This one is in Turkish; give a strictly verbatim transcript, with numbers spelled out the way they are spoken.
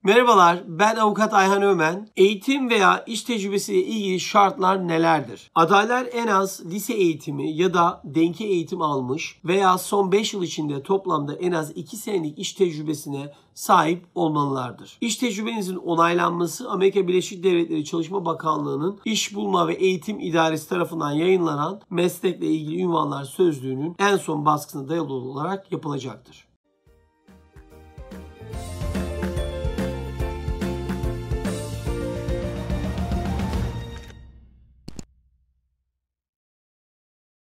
Merhabalar, ben Avukat Ayhan Ömen. Eğitim veya iş tecrübesiyle ilgili şartlar nelerdir? Adaylar en az lise eğitimi ya da denki eğitim almış veya son beş yıl içinde toplamda en az iki senelik iş tecrübesine sahip olmalılardır. İş tecrübenizin onaylanması Amerika Birleşik Devletleri Çalışma Bakanlığı'nın İş Bulma ve Eğitim İdaresi tarafından yayınlanan meslekle ilgili ünvanlar sözlüğünün en son baskısına dayalı olarak yapılacaktır.